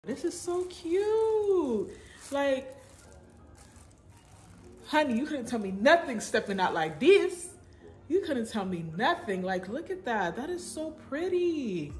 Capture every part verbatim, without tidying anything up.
This is so cute. Like, honey, you couldn't tell me nothing stepping out like this. You couldn't tell me nothing. Like, look at that. That is so pretty.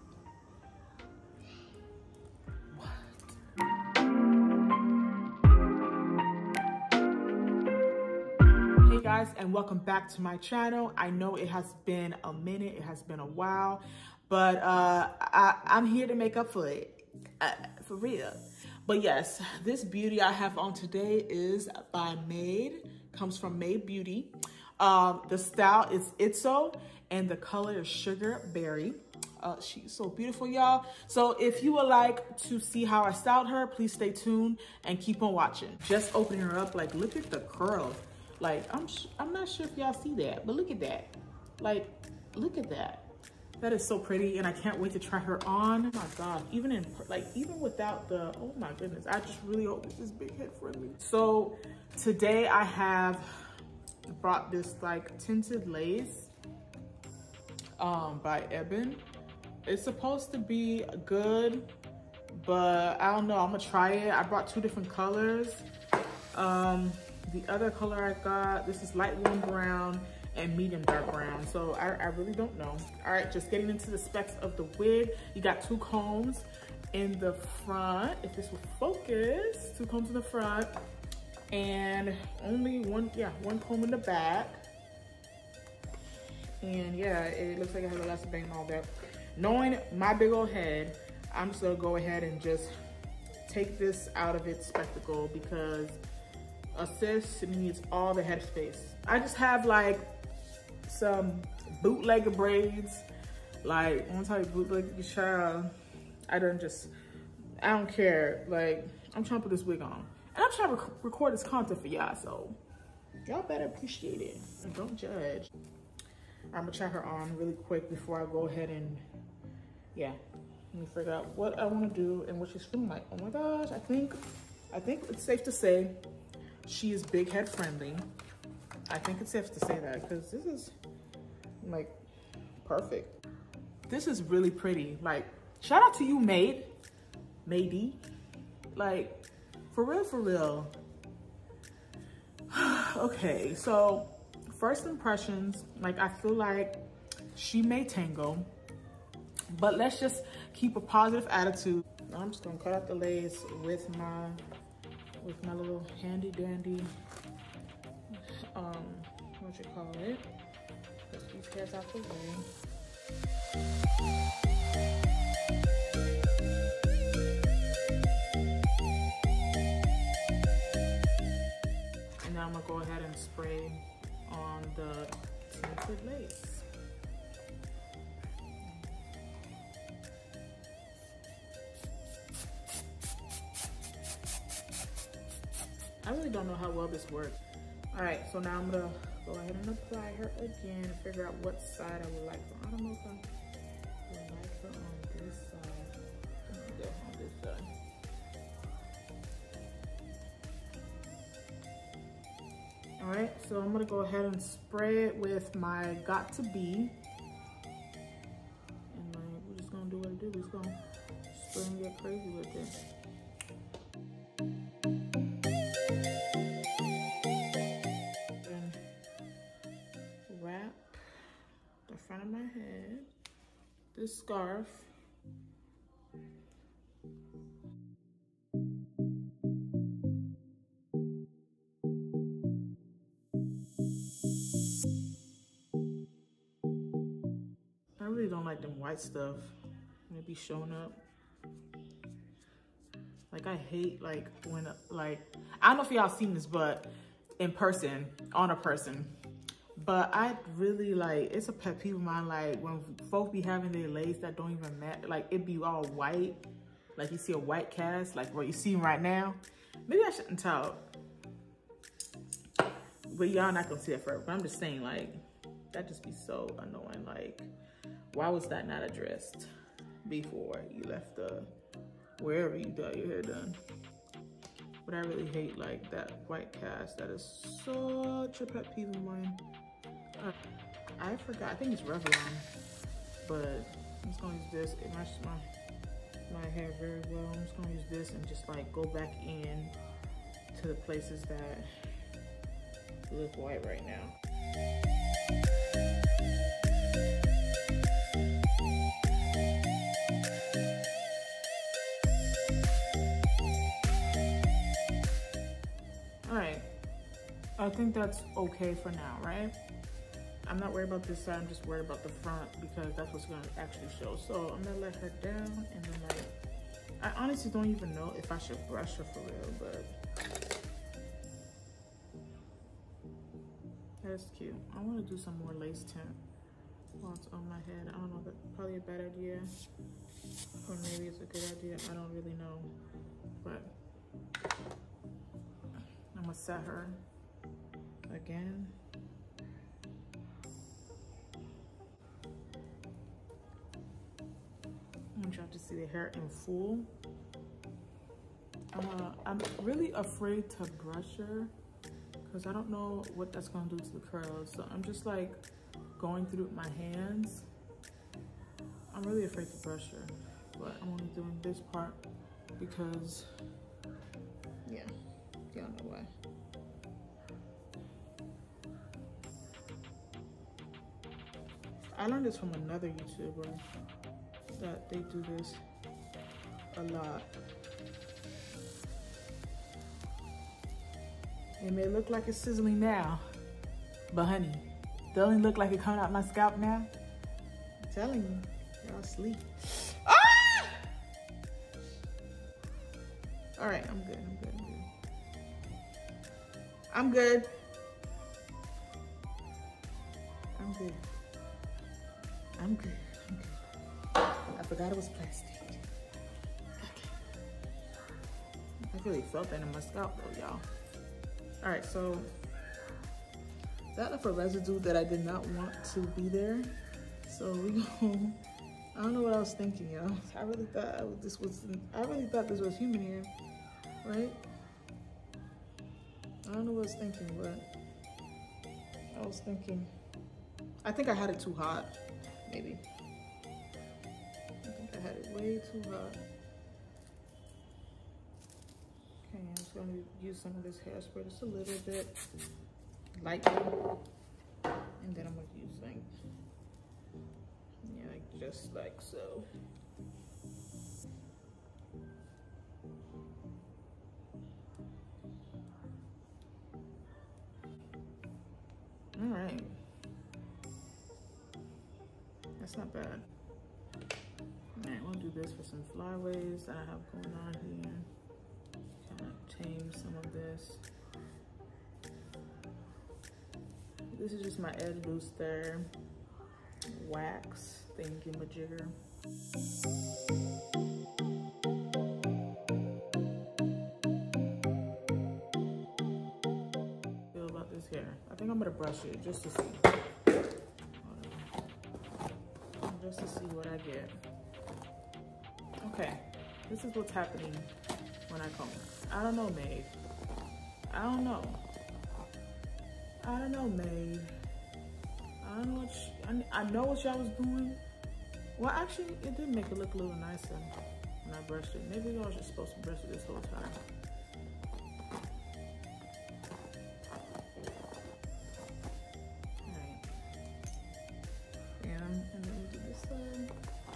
Hey guys, and welcome back to my channel. I know it has been a minute, it has been a while, but uh, I, I'm here to make up for it, uh, for real. But yes, this beauty I have on today is by Made, comes from Made Beauty. Um, the style is Itso, and the color is Sugar Berry. Uh, she's so beautiful, y'all. So if you would like to see how I styled her, please stay tuned and keep on watching. Just opening her up, like, look at the curls. Like, I'm I'm not sure if y'all see that, but look at that. Like, look at that. That is so pretty, and I can't wait to try her on. Oh my God, even in, like, even without the, oh my goodness, I just really hope this is big head friendly. So today I have brought this like tinted lace um, by Ebin. It's supposed to be good, but I don't know, I'm gonna try it. I brought two different colors. Um, The other color I got, this is light warm brown and medium dark brown. So I, I really don't know. All right, just getting into the specs of the wig. You got two combs in the front. If this will focus, two combs in the front. And only one, yeah, one comb in the back. And yeah, it looks like it has elastic band and all that. Knowing my big old head, I'm just gonna go ahead and just take this out of its spectacle because a sis needs all the head space. I just have like some bootlegger braids. Like, I want to tell you, bootlegger child, I don't just, I don't care. Like, I'm trying to put this wig on. And I'm trying to rec record this content for y'all, so y'all better appreciate it and don't judge. I'm gonna try her on really quick before I go ahead and, yeah, let me figure out what I want to do and what she's feeling like. Oh my gosh, I think, I think it's safe to say she is big head friendly. I think it's safe to say that because this is like perfect. This is really pretty. Like, shout out to you, Made. Made. Like, for real, for real. Okay, so first impressions, like, I feel like she may tango, but let's just keep a positive attitude. I'm just gonna cut out the lace with my with my little handy dandy, um, what you call it? Get these hairs out the way. And now I'm gonna go ahead and spray on the tinted lace. I really don't know how well this works. All right, so now I'm gonna go ahead and apply her again and figure out what side I would like her. I don't know if I would like her on this side. Yeah, on this side. All right, so I'm gonna go ahead and spray it with my Got To Be. And like, we're just gonna do what it do. We're just gonna spray and get crazy with it. Front of my head, this scarf. I really don't like them white stuff. It be showing up. Like, I hate like when, like, I don't know if y'all seen this, but in person, on a person. But I really like, it's a pet peeve of mine, like when folk be having their lace that don't even match, like it be all white. Like you see a white cast, like what you see right now. Maybe I shouldn't talk. But y'all not gonna see that forever. But I'm just saying, like, that just be so annoying. Like, why was that not addressed before you left the, wherever you got your hair done? But I really hate like that white cast. That is such a pet peeve of mine. Uh, I forgot, I think it's Revlon, but I'm just gonna use this. It matches my my hair very well. I'm just gonna use this and just like go back in to the places that look white right now. All right, I think that's okay for now, right? I'm not worried about this side, I'm just worried about the front because that's what's gonna actually show. So I'm gonna let her down and then like, I honestly don't even know if I should brush her for real, but that's cute. I wanna do some more lace tint while it's on my head. I don't know, that's probably a bad idea. Or maybe it's a good idea, I don't really know. But I'm gonna set her again. I want y'all to see the hair in full. Uh, I'm really afraid to brush her because I don't know what that's gonna do to the curls. So I'm just like going through with my hands. I'm really afraid to brush her, but I'm only doing this part because, yeah, y'all know why. I learned this from another YouTuber that they do this a lot. It may look like it's sizzling now, but honey, doesn't it look like it coming out my scalp now? I'm telling you, y'all sleep. Ah! All right, I'm good, I'm good, I'm good. I'm good. I'm good. I'm good, I'm good. I forgot it was plastic. Okay. I really felt that in my scalp though, y'all. All right, so that left a residue that I did not want to be there. So we go, I don't know what I was thinking, y'all. I really thought I was, this was, I really thought this was human hair, right? I don't know what I was thinking, but I was thinking, I think I had it too hot, maybe. I had it way too hot. Okay, I'm just gonna use some of this hairspray, just a little bit, lightly, and then I'm gonna use like, yeah, like just like so. All right, that's not bad. All right, we'll do this for some flyaways that I have going on here. Kind of tame some of this. This is just my Ed Booster wax thingy-majigger. Feel about this hair. I think I'm gonna brush it just to see. Just to see what I get. Okay, this is what's happening when I comb. I don't know, Maeve. I don't know. I don't know, Maeve. I don't know what she, I, I know what y'all was doing. Well, actually, it did make it look a little nicer when I brushed it. Maybe I was just supposed to brush it this whole time. Alright. And, and then we do this side.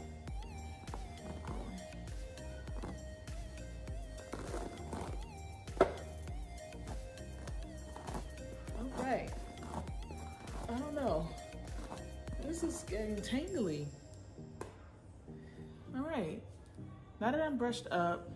Alright. I don't know. This is getting tangly. All right, now that I'm brushed up,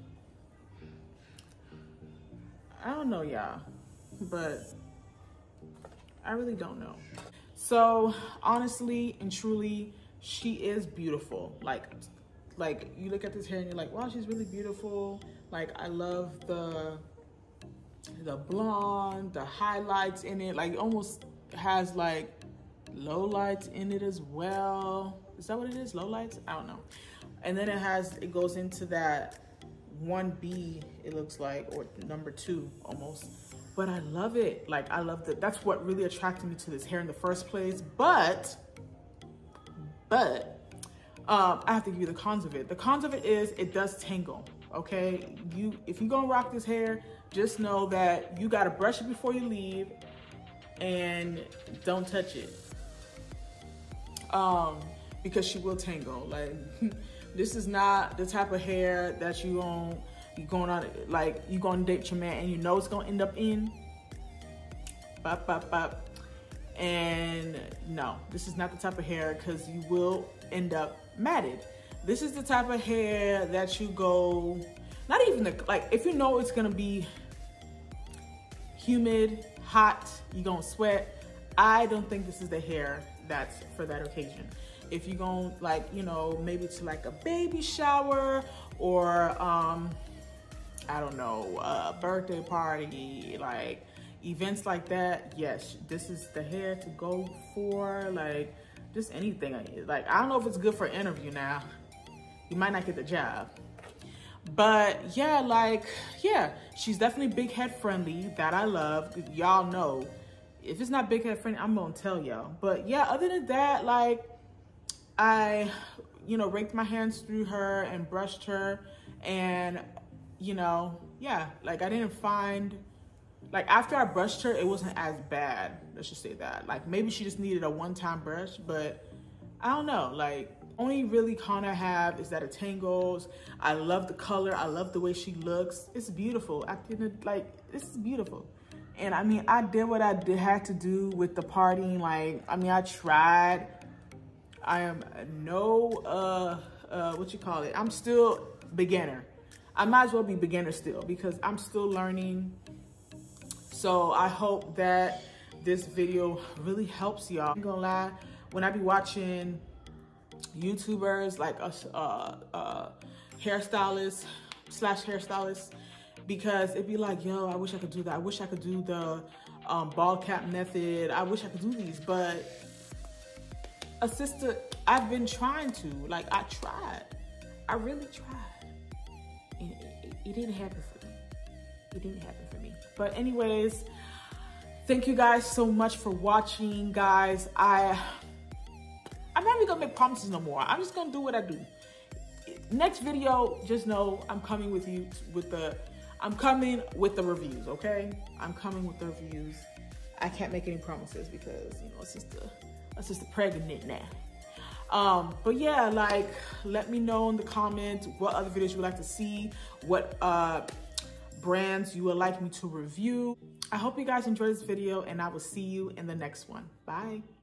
I don't know, y'all, but I really don't know. So honestly and truly, she is beautiful. Like, like you look at this hair and you're like, wow, she's really beautiful. Like, I love the the blonde, the highlights in it. Like, it almost has like low lights in it as well. Is that what it is? Low lights? I don't know. And then it has, it goes into that one B, it looks like, or number two almost. But I love it. Like, I love that. That's what really attracted me to this hair in the first place. But, but Um, I have to give you the cons of it. The cons of it is it does tangle, okay? You, if you're gonna rock this hair, just know that you gotta brush it before you leave and don't touch it. Um, because she will tangle. Like, this is not the type of hair that you gon' you going on, like you gonna date your man and you know it's gonna end up in. Bop, bop, bop. And no, this is not the type of hair, because you will end up matted. This is the type of hair that you go, not even the, like, if you know it's gonna be humid, hot, you're gonna sweat, I don't think this is the hair that's for that occasion. If you're going, like, you know, maybe to like a baby shower or um I don't know, a birthday party, like events like that, yes, this is the hair to go for. Like, just anything. Like, I don't know if it's good for an interview now. You might not get the job. But yeah, like, yeah, she's definitely big head friendly. That I love. Y'all know, if it's not big head friendly, I'm gonna tell y'all. But yeah, other than that, like, I, you know, raked my hands through her and brushed her, and, you know, yeah, like, I didn't find, like, after I brushed her, it wasn't as bad. Let's just say that. Like, maybe she just needed a one-time brush, but I don't know. Like, only really con I have is that it tangles. I love the color. I love the way she looks. It's beautiful. I didn't, like, this is beautiful. And I mean, I did what I did, had to do with the partying. Like, I mean, I tried. I am no, uh, uh, what you call it? I'm still beginner. I might as well be beginner still, because I'm still learning. So I hope that this video really helps y'all. I'm gonna lie, when I be watching YouTubers like us, uh, uh, hairstylists slash hairstylists, because it'd be like, yo, I wish I could do that. I wish I could do the um, bald cap method. I wish I could do these, but a sister, I've been trying to. Like, I tried. I really tried. And it, it, it didn't happen for me. It didn't happen for me. But anyways, thank you guys so much for watching, guys. I, I'm not even gonna make promises no more. I'm just gonna do what I do. Next video, just know I'm coming with you with the, I'm coming with the reviews, okay? I'm coming with the reviews. I can't make any promises because, you know, it's just the, it's just the pregnant now. Um, but yeah, like, let me know in the comments what other videos you would like to see, what uh, brands you would like me to review. I hope you guys enjoyed this video, and I will see you in the next one. Bye.